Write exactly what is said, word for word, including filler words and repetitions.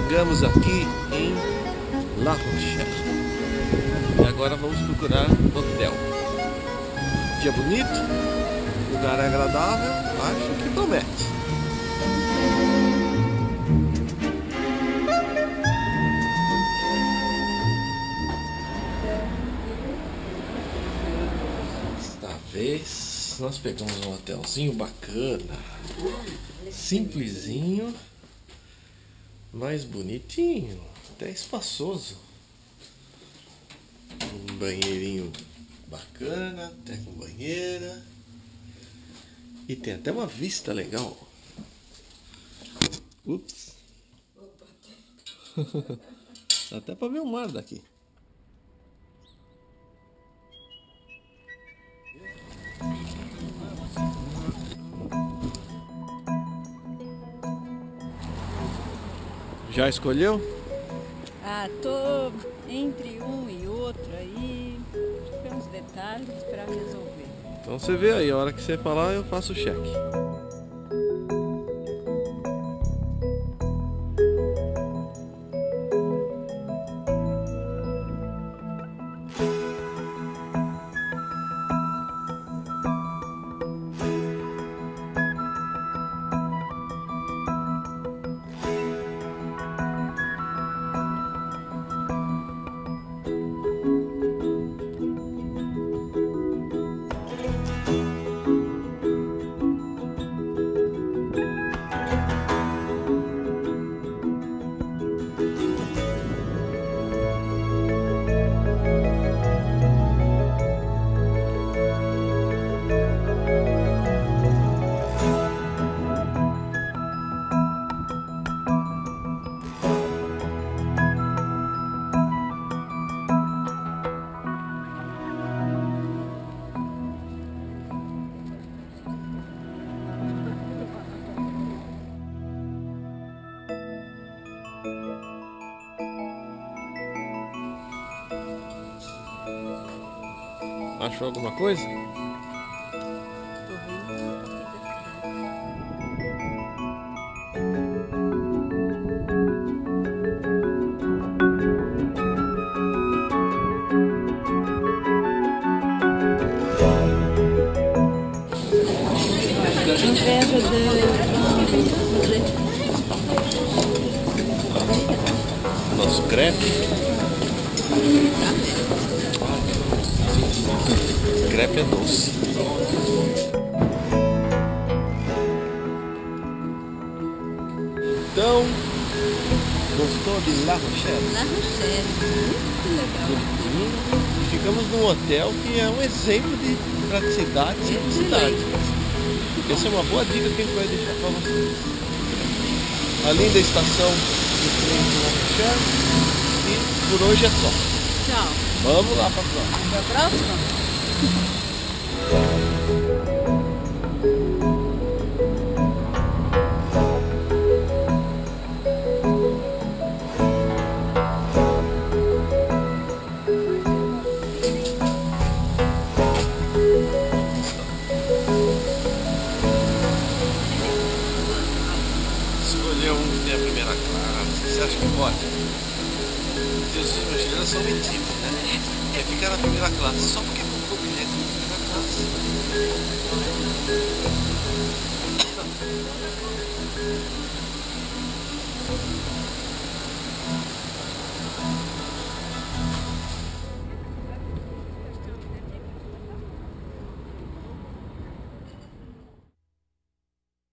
Chegamos aqui em La Rochelle e agora vamos procurar hotel. Dia bonito, lugar agradável, acho que promete. Desta vez nós pegamos um hotelzinho bacana, simplesinho, mais bonitinho, até espaçoso. Um banheirinho bacana, até com banheira. E tem até uma vista legal. Ups. Dá até pra ver o mar daqui. Já escolheu? Ah, tô entre um e outro aí. Tem uns detalhes para resolver. Então você vê aí, a hora que você falar eu faço o cheque. Achou alguma coisa? Tô vendo inveja de nosso crepe. Crepe é doce. Então, gostou de La Rochelle? La Rochelle, muito legal. Bonitinho. E ficamos num hotel que é um exemplo de praticidade e simplicidade. Essa é uma boa dica que a gente vai deixar para vocês. Além da estação de trem de La Rochelle. E por hoje é só. Tchau. Vamos lá para a próxima. Até a próxima. Escolheu um que tem a primeira classe. Você acha que pode? Deus e meus são metidos, né? Quer ficar na primeira classe só porque comprou o bilhete na primeira classe.